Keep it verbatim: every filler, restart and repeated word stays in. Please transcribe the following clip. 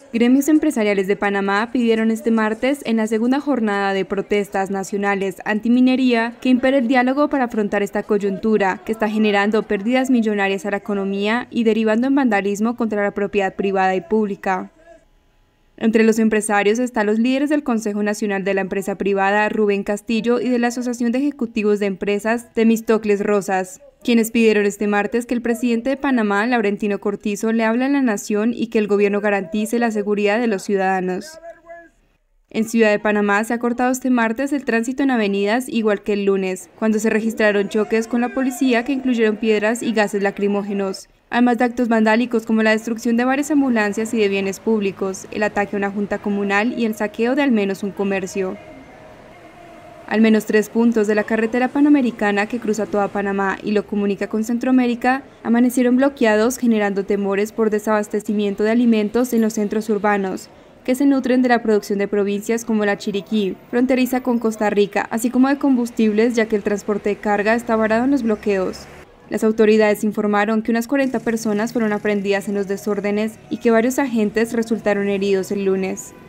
Gremios empresariales de Panamá pidieron este martes, en la segunda jornada de protestas nacionales antiminería, que impere el diálogo para afrontar esta coyuntura que está generando pérdidas millonarias a la economía y derivando en vandalismo contra la propiedad privada y pública. Entre los empresarios están los líderes del Consejo Nacional de la Empresa Privada, Rubén Castillo, y de la Asociación de Ejecutivos de Empresas, Temístocles Rosas, quienes pidieron este martes que el presidente de Panamá, Laurentino Cortizo, le hable a la nación y que el gobierno garantice la seguridad de los ciudadanos. En Ciudad de Panamá se ha cortado este martes el tránsito en avenidas igual que el lunes, cuando se registraron choques con la policía que incluyeron piedras y gases lacrimógenos, además de actos vandálicos como la destrucción de varias ambulancias y de bienes públicos, el ataque a una junta comunal y el saqueo de al menos un comercio. Al menos tres puntos de la carretera panamericana que cruza toda Panamá y lo comunica con Centroamérica amanecieron bloqueados, generando temores por desabastecimiento de alimentos en los centros urbanos, que se nutren de la producción de provincias como la Chiriquí, fronteriza con Costa Rica, así como de combustibles, ya que el transporte de carga está varado en los bloqueos. Las autoridades informaron que unas cuarenta personas fueron aprehendidas en los desórdenes y que varios agentes resultaron heridos el lunes.